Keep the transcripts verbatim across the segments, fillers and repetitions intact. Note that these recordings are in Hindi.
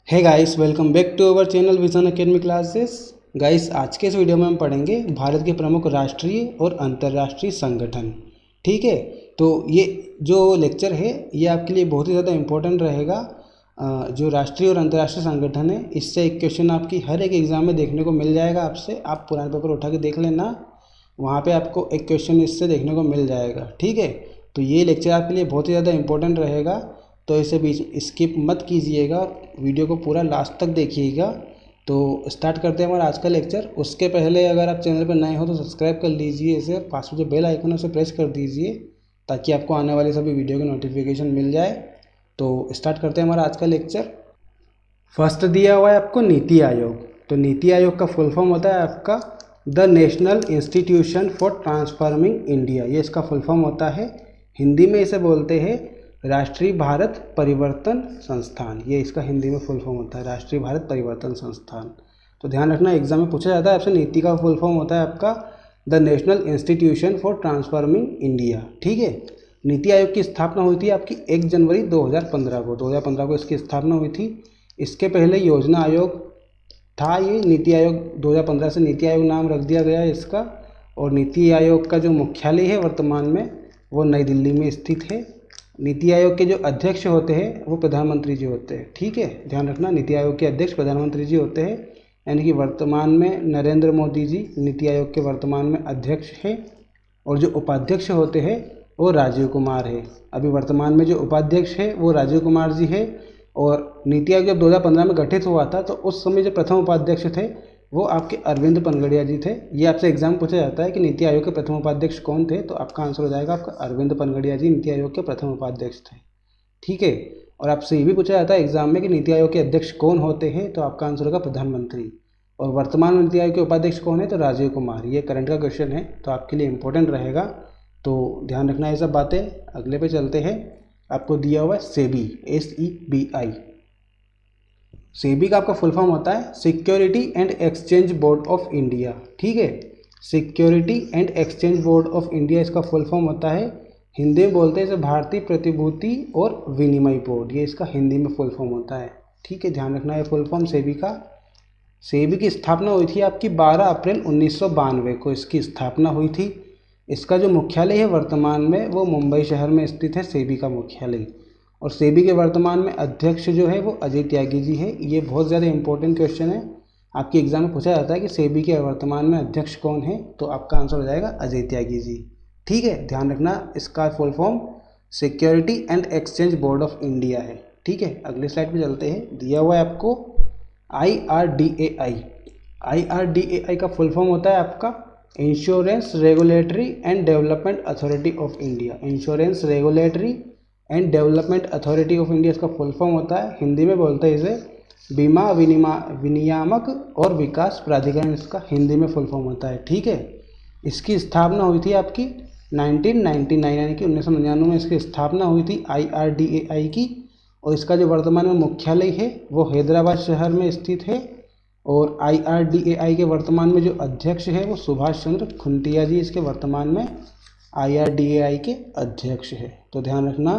Hey guys, welcome back to our channel Vision Academy classes. Guys, आज के इस वीडियो में हम पढ़ेंगे भारत के प्रमुख राष्ट्रीय और अंतर्राष्ट्रीय संगठन। ठीक है, तो ये जो लेक्चर है ये आपके लिए बहुत ही ज़्यादा इम्पोर्टेंट रहेगा। जो राष्ट्रीय और अंतर्राष्ट्रीय संगठन है, इससे एक क्वेश्चन आपकी हर एक एग्ज़ाम में देखने को मिल जाएगा। आपसे आप पुराने पेपर उठा के देख लेना, वहाँ पे आपको एक क्वेश्चन इससे देखने को मिल जाएगा। ठीक है, तो ये लेक्चर आपके लिए बहुत ही ज़्यादा इम्पोर्टेंट रहेगा, तो इसे बीच स्किप मत कीजिएगा, वीडियो को पूरा लास्ट तक देखिएगा। तो स्टार्ट करते हैं हमारा आज का लेक्चर। उसके पहले अगर आप चैनल पर नए हो तो सब्सक्राइब कर लीजिए, इसे पास में जो बेल आइकन है उसे प्रेस कर दीजिए ताकि आपको आने वाले सभी वीडियो की नोटिफिकेशन मिल जाए। तो स्टार्ट करते हैं हमारा आज का लेक्चर। फर्स्ट दिया हुआ है आपको नीति आयोग। तो नीति आयोग का फुल फॉर्म होता है आपका the national institution for transforming India. ये इसका फुल फॉर्म होता है। हिंदी में इसे बोलते हैं राष्ट्रीय भारत परिवर्तन संस्थान। ये इसका हिंदी में फुल फॉर्म होता है, राष्ट्रीय भारत परिवर्तन संस्थान। तो ध्यान रखना, एग्जाम में पूछा जाता है आपसे। नीति का फुल फॉर्म होता है आपका the national institution for transforming India. ठीक है, नीति आयोग की स्थापना हुई थी आपकी एक जनवरी दो हज़ार पंद्रह को दो हज़ार पंद्रह को इसकी स्थापना हुई थी। इसके पहले योजना आयोग था ये। नीति आयोग दो हज़ार पंद्रह से नीति आयोग नाम रख दिया गया है इसका। और नीति आयोग का जो मुख्यालय है वर्तमान में वो नई दिल्ली में स्थित है। नीति आयोग के जो अध्यक्ष होते हैं वो प्रधानमंत्री जी होते हैं। ठीक है, ध्यान रखना, नीति आयोग के अध्यक्ष प्रधानमंत्री जी होते हैं। यानी कि वर्तमान में नरेंद्र मोदी जी नीति आयोग के वर्तमान में अध्यक्ष हैं। और जो उपाध्यक्ष होते हैं वो राजीव कुमार है। अभी वर्तमान में जो उपाध्यक्ष है वो राजीव कुमार जी है। और नीति आयोग जब दो हज़ार पंद्रह में गठित हुआ था तो उस समय जो प्रथम उपाध्यक्ष थे वो आपके अरविंद पनगड़िया जी थे। ये आपसे एग्जाम पूछा जाता है कि नीति आयोग के प्रथम उपाध्यक्ष कौन थे, तो आपका आंसर हो जाएगा आपका अरविंद पनगड़िया जी नीति आयोग के प्रथम उपाध्यक्ष थे। ठीक है, और आपसे ये भी पूछा जाता है एग्जाम में कि नीति आयोग के अध्यक्ष कौन होते हैं, तो आपका आंसर होगा प्रधानमंत्री। और वर्तमान में नीति आयोग के उपाध्यक्ष कौन है, तो राजीव कुमार। ये करंट का क्वेश्चन है, तो आपके लिए इंपॉर्टेंट रहेगा, तो ध्यान रखना ये सब बातें। अगले पे चलते हैं। आपको दिया हुआ है SEBI, S E B I. SEBI का आपका फुल फॉर्म होता है security and exchange board of India. ठीक है, security and exchange board of India इसका फुल फॉर्म होता है। हिंदी में बोलते हैं इसे भारतीय प्रतिभूति और विनिमय बोर्ड। ये इसका हिंदी में फुल फॉर्म होता है। ठीक है, ध्यान रखना है फुल फॉर्म सेबी का। सेबी की स्थापना हुई थी आपकी बारह अप्रैल उन्नीस सौ बानवे को इसकी स्थापना हुई थी। इसका जो मुख्यालय है वर्तमान में वो मुंबई शहर में स्थित है, सेबी का मुख्यालय। और सेबी के वर्तमान में अध्यक्ष जो है वो अजय त्यागी जी है। ये बहुत ज़्यादा इंपॉर्टेंट क्वेश्चन है, आपके एग्जाम में पूछा जाता है कि सेबी के वर्तमान में अध्यक्ष कौन है, तो आपका आंसर हो जाएगा अजय त्यागी जी। ठीक है, ध्यान रखना, इसका full form security and exchange board of India है। ठीक है, अगले स्लाइड पे चलते हैं। दिया हुआ है आपको I R D A I. I R D A I का फुल फॉर्म होता है आपका insurance regulatory and development authority of India. Insurance regulatory and development authority of India इसका फुल फॉर्म होता है। हिंदी में बोलते हैं इसे बीमा विनिमा विनियामक और विकास प्राधिकरण, इसका हिंदी में फुल फॉर्म होता है। ठीक है, इसकी स्थापना हुई थी आपकी नाइनटीन नाइंटी नाइन यानी कि उन्नीस सौ निन्यानवे में इसकी स्थापना हुई थी आई आर डी ए आई की। और इसका जो वर्तमान में मुख्यालय है वो हैदराबाद शहर में स्थित है। और आई आर डी ए आई के वर्तमान में जो अध्यक्ष है वो सुभाष चंद्र खुंटिया जी इसके वर्तमान में आई आर डी ए आई के अध्यक्ष है, तो ध्यान रखना।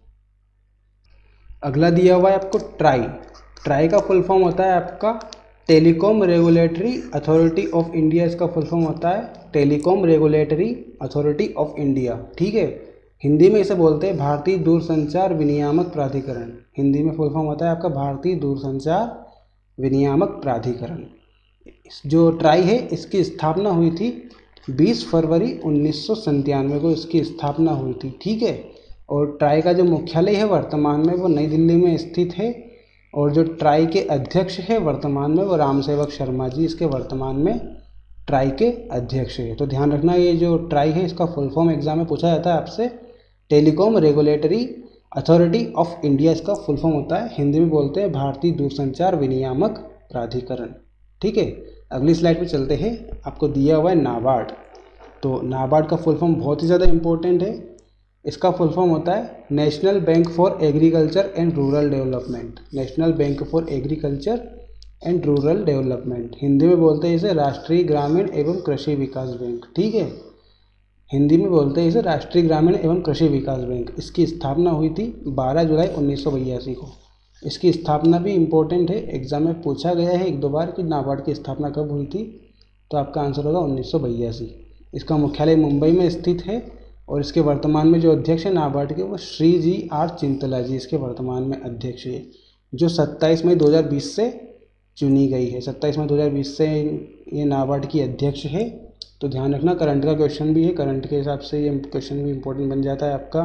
अगला दिया हुआ है आपको ट्राई। ट्राई का फुल फॉर्म होता है आपका telecom regulatory authority of India. इसका फुल फॉर्म होता है telecom regulatory authority of India. ठीक है, हिंदी में इसे बोलते हैं भारतीय दूरसंचार विनियामक प्राधिकरण। हिंदी में फुल फॉर्म होता है आपका भारतीय दूरसंचार विनियामक प्राधिकरण। जो ट्राई है इसकी स्थापना हुई थी बीस फरवरी उन्नीस सौ संतानवे को इसकी स्थापना हुई थी। ठीक है, और ट्राई का जो मुख्यालय है वर्तमान में वो नई दिल्ली में स्थित है। और जो ट्राई के अध्यक्ष है वर्तमान में वो राम सेवक शर्मा जी इसके वर्तमान में ट्राई के अध्यक्ष है। तो ध्यान रखना, ये जो ट्राई है इसका फुल फॉर्म एग्जाम में पूछा जाता है आपसे telecom regulatory authority of India इसका फुल फॉर्म होता है। हिंदी में बोलते हैं भारतीय दूरसंचार विनियामक प्राधिकरण। ठीक है, अगली स्लाइड पे चलते हैं। आपको दिया हुआ है नाबार्ड। तो नाबार्ड का फुल फॉर्म बहुत ही ज़्यादा इंपॉर्टेंट है। इसका फुल फॉर्म होता है national bank for agriculture and rural development. National bank for agriculture and rural development, Hindi में बोलते हैं इसे राष्ट्रीय ग्रामीण एवं कृषि विकास बैंक। ठीक है, हिंदी में बोलते हैं इसे राष्ट्रीय ग्रामीण एवं कृषि विकास बैंक। इसकी स्थापना हुई थी बारह जुलाई उन्नीस सौ बयासी को। इसकी स्थापना भी इम्पोर्टेंट है, एग्जाम में पूछा गया है एक दो बार कि नाबार्ड की स्थापना कब हुई थी, तो आपका आंसर होगा उन्नीस सौ बयासी। इसका मुख्यालय मुंबई में स्थित है और इसके वर्तमान में जो अध्यक्ष है नाबार्ड के वो श्री जी आर चिंतला जी इसके वर्तमान में अध्यक्ष है, जो सत्ताईस मई दो हज़ार बीस से चुनी गई है। सत्ताईस मई दो हज़ार बीस से ये नाबार्ड की अध्यक्ष है। तो ध्यान रखना, करंट का क्वेश्चन भी है, करंट के हिसाब से ये क्वेश्चन भी इंपॉर्टेंट बन जाता है आपका।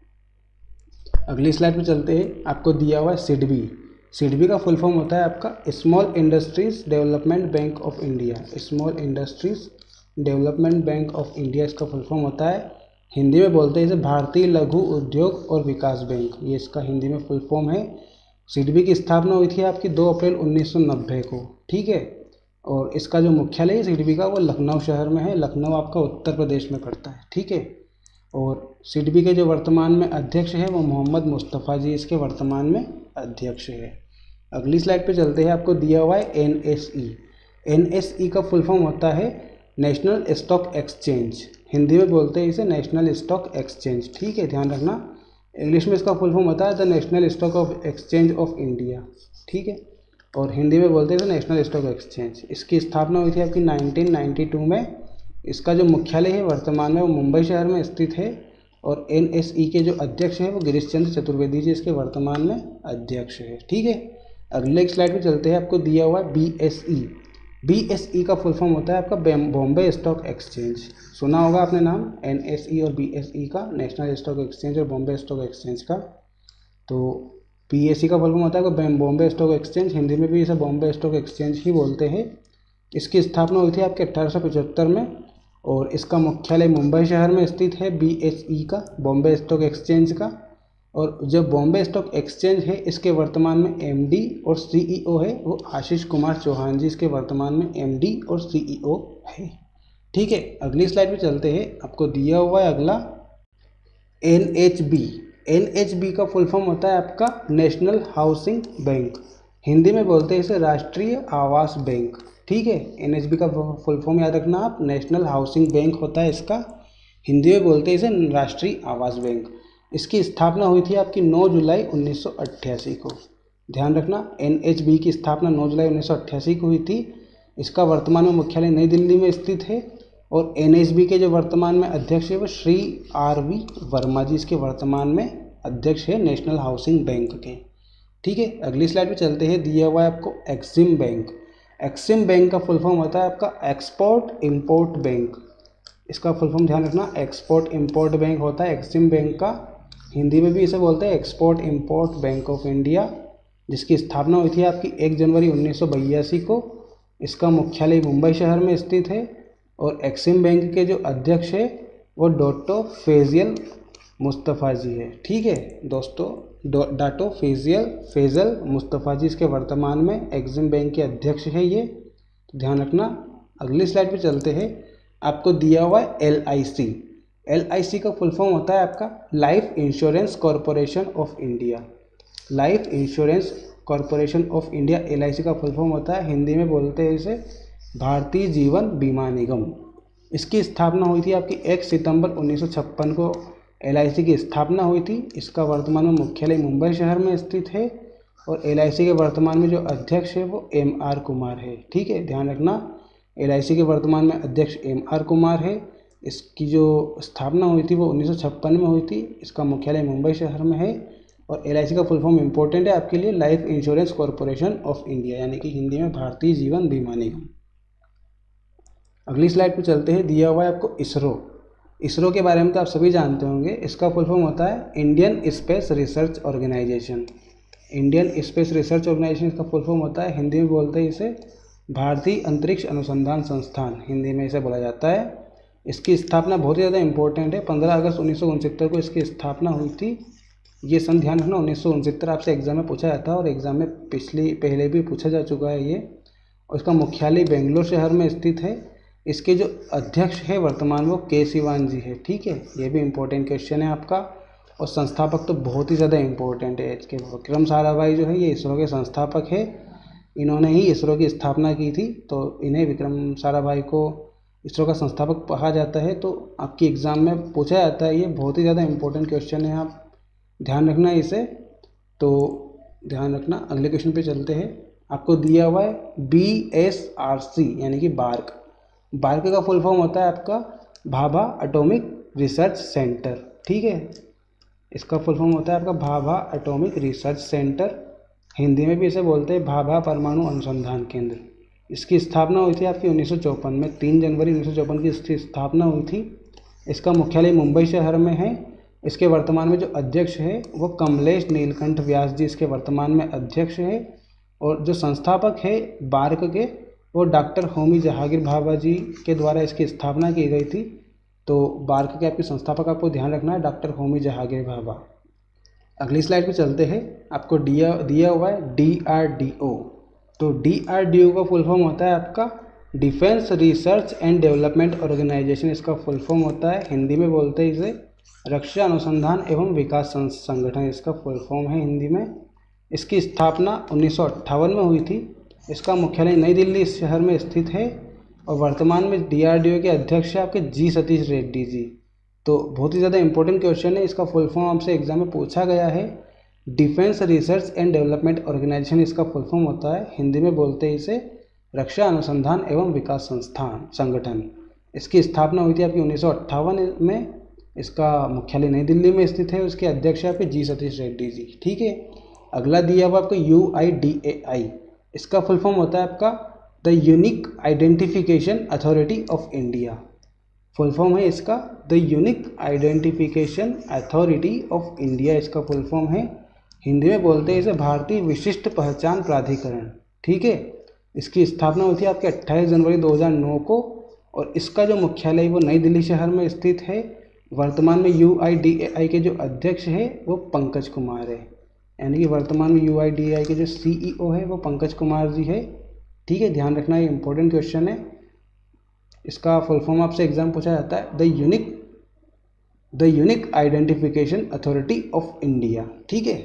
अगली स्लाइड पे चलते हैं। आपको दिया हुआ है सिडबी। सिडबी का फुल फॉर्म होता है आपका small industries development bank of India. Small industries development bank of India इसका फुल फॉर्म होता है। हिंदी में बोलते हैं इसे भारतीय लघु उद्योग और विकास बैंक, ये इसका हिंदी में फुल फॉर्म है। सिडबी की स्थापना हुई थी आपकी दो अप्रैल उन्नीस सौ नब्बे को, ठीक है। और इसका जो मुख्यालय है सिडबी का वो लखनऊ शहर में है। लखनऊ आपका उत्तर प्रदेश में पड़ता है, ठीक है। और सिडबी के जो वर्तमान में अध्यक्ष है वो मोहम्मद मुस्तफ़ा जी इसके वर्तमान में अध्यक्ष है। अगली स्लाइड पे चलते हैं। आपको दिया हुआ है N S E. N S E का फुल फॉर्म होता है नेशनल स्टॉक एक्सचेंज। हिंदी में बोलते हैं इसे नेशनल स्टॉक एक्सचेंज, ठीक है, ध्यान रखना। इंग्लिश में इसका फुल फॉर्म होता है the national stock of exchange of India, ठीक है। और हिंदी में बोलते हैं नेशनल स्टॉक एक्सचेंज। इसकी स्थापना हुई थी आपकी नाइनटीन नाइंटी टू में। इसका जो मुख्यालय है वर्तमान में वो मुंबई शहर में स्थित है। और एन एस ई के जो अध्यक्ष हैं वो गिरीश चंद्र चतुर्वेदी जी इसके वर्तमान में अध्यक्ष है, ठीक है। अगले एक स्लाइड में चलते हैं। आपको दिया हुआ है B S E. B S E का फुल फॉर्म होता है आपका बॉम्बे स्टॉक एक्सचेंज। सुना होगा आपने नाम एन एस ई और बी एस ई का, नेशनल स्टॉक एक्सचेंज और बॉम्बे स्टॉक एक्सचेंज का। तो बी एस ई का फुल फॉर्म होता है बॉम्बे स्टॉक एक्सचेंज, हिंदी में भी इसे बॉम्बे स्टॉक एक्सचेंज ही बोलते हैं। इसकी स्थापना हुई थी आपके अट्ठारह सौ पचहत्तर में और इसका मुख्यालय मुंबई शहर में स्थित है बी एस ई का, बॉम्बे स्टॉक एक्सचेंज का। और जो बॉम्बे स्टॉक एक्सचेंज है इसके वर्तमान में एम डी और सी ई ओ है वो आशीष कुमार चौहान जी इसके वर्तमान में एम डी और सी ई ओ है, ठीक है। अगली स्लाइड पे चलते हैं। आपको दिया हुआ है अगला N H B. N H B का फुल फॉर्म होता है आपका नेशनल हाउसिंग बैंक। हिंदी में बोलते हैं इसे राष्ट्रीय आवास बैंक, ठीक है। एन एच बी का फुल फॉर्म याद रखना आप, नेशनल हाउसिंग बैंक होता है इसका। हिंदी में बोलते हैं इसे राष्ट्रीय आवास बैंक। इसकी स्थापना हुई थी आपकी नौ जुलाई उन्नीस सौ अट्ठासी को। ध्यान रखना, एन एच बी की स्थापना नौ जुलाई उन्नीस सौ अट्ठासी को हुई थी। इसका वर्तमान में मुख्यालय नई दिल्ली में स्थित है। और एन एच बी के जो वर्तमान में अध्यक्ष है वो श्री आर वी वर्मा जी इसके वर्तमान में अध्यक्ष है नेशनल हाउसिंग बैंक के, ठीक है। अगली स्लाइड पे चलते हैं। दिया हुआ है आपको एक्सिम बैंक। एक्सिम बैंक का फुल फॉर्म होता है आपका एक्सपोर्ट इम्पोर्ट बैंक। इसका फुल फॉर्म ध्यान रखना, एक्सपोर्ट इम्पोर्ट बैंक होता है एक्सिम बैंक का। हिंदी में भी इसे बोलते हैं export import bank of India, जिसकी स्थापना हुई थी आपकी एक जनवरी उन्नीस सौ बयासी को। इसका मुख्यालय मुंबई शहर में स्थित है। और एक्सिम बैंक के जो अध्यक्ष है वो डॉक्टर फैजल मुस्तफ़ा जी है, ठीक है दोस्तों। डॉक्टर फैजल फैजल मुस्तफ़ा जी इसके वर्तमान में एक्सिम बैंक के अध्यक्ष है ये, तो ध्यान रखना। अगली स्लाइड पे चलते हैं। आपको दिया हुआ है L I C. L I C का फुल फॉर्म होता है आपका life insurance corporation of India. Life insurance corporation of India L I C का फुल फॉर्म होता है। हिंदी में बोलते हैं इसे भारतीय जीवन बीमा निगम। इसकी स्थापना हुई थी आपकी एक सितंबर उन्नीस सौ छप्पन को एल आई सी की स्थापना हुई थी। इसका वर्तमान में मुख्यालय मुंबई शहर में स्थित है। और एल आई सी के वर्तमान में जो अध्यक्ष है वो एम आर कुमार है, ठीक है, ध्यान रखना। एल आई सी के वर्तमान में अध्यक्ष एम आर कुमार है। इसकी जो स्थापना हुई थी वो उन्नीस सौ छप्पन में हुई थी। इसका मुख्यालय मुंबई शहर में है। और एल आई सी का फुल फॉर्म इंपॉर्टेंट है आपके लिए, life insurance corporation of India, यानी कि हिंदी में भारतीय जीवन बीमा निगम। अगली स्लाइड पे चलते हैं। दिया हुआ है आपको इसरो। इसरो के बारे में तो आप सभी जानते होंगे। इसका फुल फॉर्म होता है Indian space research organisation. Indian space research organisation इसका फुल फॉर्म होता है। हिंदी में बोलते हैं इसे भारतीय अंतरिक्ष अनुसंधान संस्थान, हिंदी में इसे बोला जाता है। इसकी स्थापना बहुत ही ज़्यादा इंपॉर्टेंट है। पंद्रह अगस्त उन्नीस सौ उनसत्तर को इसकी स्थापना हुई थी। ये सन ध्यान रखना, उन्नीस सौ उनसत्तर आपसे एग्जाम में पूछा जाता है और एग्जाम में पिछली पहले भी पूछा जा चुका है ये। और इसका मुख्यालय बेंगलोर शहर में स्थित है। इसके जो अध्यक्ष है वर्तमान वो के सिवान जी है, ठीक है। ये भी इम्पोर्टेंट क्वेश्चन है आपका। और संस्थापक तो बहुत ही ज़्यादा इम्पोर्टेंट है इसके। विक्रम साराभाई जो है ये इसरो के संस्थापक है। इन्होंने ही इसरो की स्थापना की थी, तो इन्हें विक्रम साराभाई को इसरो का संस्थापक कहा जाता है। तो आपकी एग्ज़ाम में पूछा जाता है, ये बहुत ही ज़्यादा इम्पोर्टेंट क्वेश्चन है, आप ध्यान रखना इसे। तो ध्यान रखना। अगले क्वेश्चन पे चलते हैं। आपको दिया हुआ है बी एस आर सी यानी कि बार्क। बार्क का फुल फॉर्म होता है आपका भाभा एटॉमिक रिसर्च सेंटर। ठीक है, इसका फुल फॉर्म होता है आपका Bhabha Atomic Research Centre. Hindi में भी इसे बोलते हैं भाभा परमाणु अनुसंधान केंद्र। इसकी स्थापना हुई थी आपकी उन्नीस सौ चौपन में, तीन जनवरी उन्नीस सौ चौपन की इसकी स्थापना हुई थी। इसका मुख्यालय मुंबई शहर में है। इसके वर्तमान में जो अध्यक्ष है वो कमलेश नीलकंठ व्यास जी इसके वर्तमान में अध्यक्ष है। और जो संस्थापक है बार्क के वो डॉक्टर होमी जहांगीर भाभा जी के द्वारा इसकी स्थापना की गई थी। तो बार्क के आपके संस्थापक आपको ध्यान रखना है डॉक्टर होमी जहांगीर भाभा। अगली स्लाइड पे चलते हैं। आपको दिया दिया हुआ है डी आर डी ओ। तो डी आर डी ओ का फुल फॉर्म होता है आपका Defence Research and Development Organisation. इसका फुल फॉर्म होता है, हिंदी में बोलते हैं इसे रक्षा अनुसंधान एवं विकास संगठन। इसका फुल फॉर्म है हिंदी में। इसकी स्थापना उन्नीस सौ अट्ठावन में हुई थी। इसका मुख्यालय नई दिल्ली शहर में स्थित है। और वर्तमान में डी आर डी ओ के अध्यक्ष है आपके जी सतीश रेड्डी जी। तो बहुत ही ज़्यादा इंपॉर्टेंट क्वेश्चन है। इसका फुल फॉर्म आपसे एग्जाम में पूछा गया है। Defence Research and Development Organisation इसका फुल फॉर्म होता है, हिंदी में बोलते हैं इसे रक्षा अनुसंधान एवं विकास संस्थान संगठन। इसकी स्थापना हुई थी आपकी उन्नीस सौ अट्ठावन में। इसका मुख्यालय नई दिल्ली में स्थित है। उसके अध्यक्ष है आपके जी सतीश रेड्डी जी। ठीक है, अगला दिया हुआ आपको यू आई डी ए आई। इसका फुल फॉर्म होता है आपका the Unique Identification Authority of India. Full form है इसका the Unique Identification Authority of India. इसका फुल फॉर्म है, हिंदी में बोलते हैं इसे भारतीय विशिष्ट पहचान प्राधिकरण। ठीक है, इसकी स्थापना हुई थी आपके अट्ठाईस जनवरी दो हज़ार नौ को। और इसका जो मुख्यालय वो नई दिल्ली शहर में स्थित है। वर्तमान में यू आई डी ए आई के जो अध्यक्ष है वो पंकज कुमार है, यानी कि वर्तमान में यू आई डी ए आई के जो सी ई ओ है वो पंकज कुमार जी है। ठीक है, ध्यान रखना, ये इंपॉर्टेंट क्वेश्चन है। इसका फुल फॉर्म आपसे एग्जाम पूछा जाता है the Unique the Unique Identification Authority of India. ठीक है,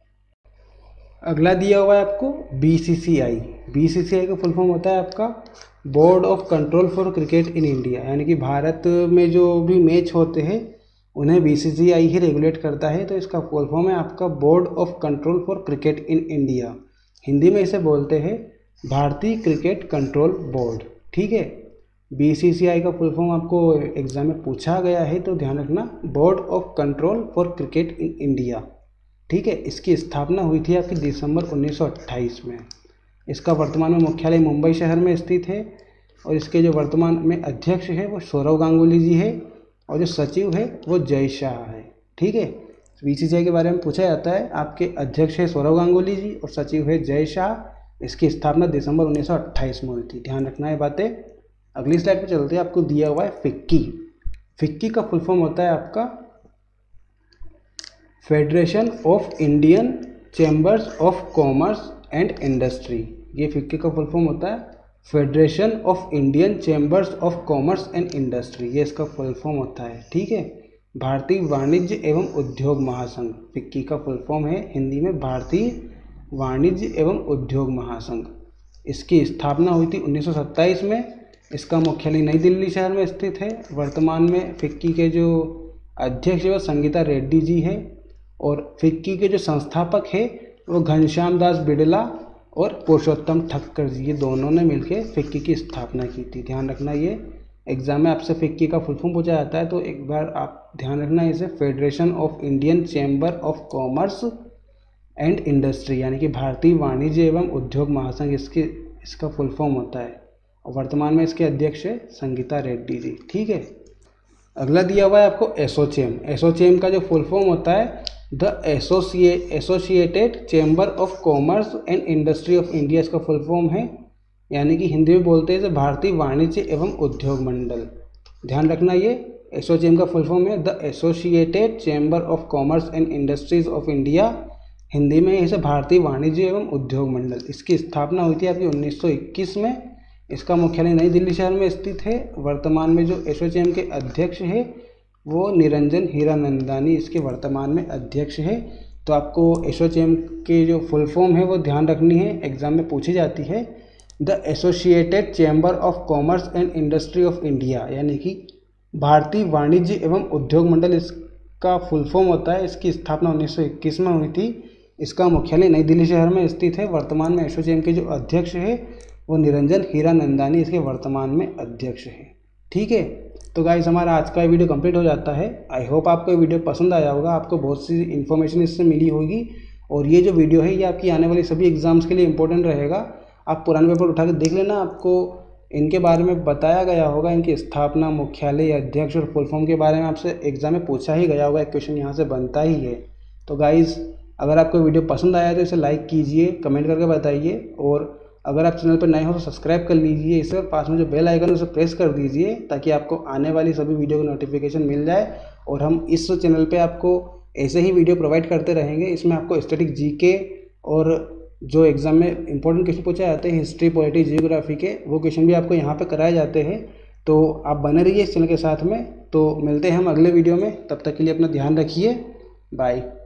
अगला दिया हुआ है आपको बी सी सी आई। बी सी सी आई का फुल फॉर्म होता है आपका Board of Control for Cricket in India, यानी कि भारत में जो भी मैच होते हैं उन्हें बी सी सी आई ही रेगुलेट करता है। तो इसका फुल फॉर्म है आपका Board of Control for Cricket in India. Hindi में इसे बोलते हैं भारतीय क्रिकेट कंट्रोल बोर्ड। ठीक है, बी सी सी आई का फुल फॉर्म आपको एग्जाम में पूछा गया है, तो ध्यान रखना Board of Control for Cricket in India. ठीक है, इसकी स्थापना हुई थी आपकी दिसंबर उन्नीस सौ अट्ठाईस में। इसका वर्तमान में मुख्यालय मुंबई शहर में स्थित है। और इसके जो वर्तमान में अध्यक्ष है वो सौरव गांगुली जी है। और जो सचिव है वो जय शाह है। ठीक है, बी सी सी आई के बारे में पूछा जाता है, आपके अध्यक्ष है सौरव गांगुली जी और सचिव है जय शाह। इसकी स्थापना दिसंबर उन्नीस सौ अट्ठाईस में हुई थी। ध्यान रखना है बातें। अगली स्लाइड पे चलते हैं। आपको दिया हुआ है फिक्की। फिक्की का फुल फॉर्म होता है आपका Federation of Indian Chambers of Commerce and Industry. ये फिक्की का फुल फॉर्म होता है Federation of Indian Chambers of Commerce and Industry. ये इसका फुल फॉर्म होता है। ठीक है, भारतीय वाणिज्य एवं उद्योग महासंघ फिक्की का फुल फॉर्म है, हिंदी में भारतीय वाणिज्य एवं उद्योग महासंघ। इसकी स्थापना हुई थी उन्नीस सौ सत्ताईस में। इसका मुख्यालय नई दिल्ली शहर में स्थित है। वर्तमान में फिक्की के जो अध्यक्ष है वो संगीता रेड्डी जी है। और फिक्की के जो संस्थापक है वो घनश्याम दास बिड़ला और पुरुषोत्तम ठक्कर जी, ये दोनों ने मिलकर फिक्की की स्थापना की थी। ध्यान रखना, ये एग्जाम में आपसे फिक्की का फुल फॉर्म पूछा जाता है, तो एक बार आप ध्यान रखना इसे Federation of Indian Chamber of Commerce and Industry, यानी कि भारतीय वाणिज्य एवं उद्योग महासंघ इसके इसका फुल फॉर्म होता है। और वर्तमान में इसके अध्यक्ष है संगीता रेड्डी जी। ठीक है, अगला दिया हुआ है आपको एसोचैम। एसोचैम का जो फुल फॉर्म होता है the associa Associated Chamber of Commerce and Industry of India. इसका फुल फॉर्म है, यानी कि हिंदी में बोलते हैं भारतीय वाणिज्य एवं उद्योग मंडल। ध्यान रखना, ये एसोचैम का फुल फॉर्म है the Associated Chamber of Commerce and Industries of India. Hindi में इसे भारतीय वाणिज्य एवं उद्योग मंडल। इसकी स्थापना हुई थी आपकी उन्नीस सौ इक्कीस में। इसका मुख्यालय नई दिल्ली शहर में स्थित है। वर्तमान में जो एसोचैम के अध्यक्ष है वो निरंजन हीरानंदानी इसके वर्तमान में अध्यक्ष है। तो आपको एसोचैम के जो फुल फॉर्म है वो ध्यान रखनी है, एग्जाम में पूछी जाती है। The Associated Chamber of Commerce and Industry of India, यानी कि भारतीय वाणिज्य एवं उद्योग मंडल इसका फुल फॉर्म होता है। इसकी स्थापना उन्नीस सौ इक्कीस में हुई थी। इसका मुख्यालय नई दिल्ली शहर में स्थित है। वर्तमान में एसोचैम के जो अध्यक्ष है वो निरंजन हीरानंदानी इसके वर्तमान में अध्यक्ष है। ठीक है, तो गाइस हमारा आज का वीडियो कंप्लीट हो जाता है। आई होप आपको वीडियो पसंद आया होगा, आपको बहुत सी इन्फॉर्मेशन इससे मिली होगी। और ये जो वीडियो है ये आपकी आने वाली सभी एग्जाम्स के लिए इंपॉर्टेंट रहेगा। आप पुराने पेपर उठा के देख लेना, आपको इनके बारे में बताया गया होगा, इनकी स्थापना, मुख्यालय, अध्यक्ष और फुल फॉर्म के बारे में आपसे एग्जाम में पूछा ही गया होगा, एक क्वेश्चन यहाँ से बनता ही है। तो गाइस अगर आपको वीडियो पसंद आया तो इसे लाइक कीजिए, कमेंट करके बताइए, और अगर आप चैनल पर नए हो तो सब्सक्राइब कर लीजिए इसे, और पास में जो बेल आइकन है उसे प्रेस कर दीजिए ताकि आपको आने वाली सभी वीडियो की नोटिफिकेशन मिल जाए। और हम इस चैनल पे आपको ऐसे ही वीडियो प्रोवाइड करते रहेंगे। इसमें आपको स्टैटिक जीके और जो एग्जाम में इंपॉर्टेंट क्वेश्चन पूछे जाते हैं हिस्ट्री, पॉलिटी, जियोग्राफी के, वो क्वेश्चन भी आपको यहाँ पे कराए जाते हैं। तो आप बने रहिए इस चैनल के साथ में। तो मिलते हैं हम अगले वीडियो में, तब तक के लिए अपना ध्यान रखिए। बाय।